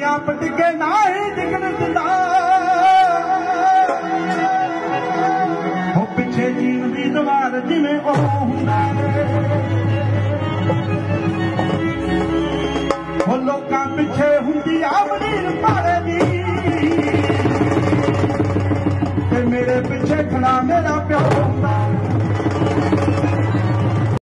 आप डिगे ना ही डिगन दिंदा हो पिछे जीन दी दीवार जिवें ओ हुंदा हो लोकां पिछे हुंदी आमरीर पाड़े दी ते मेरे पिछे खड़ा मेरा प्यो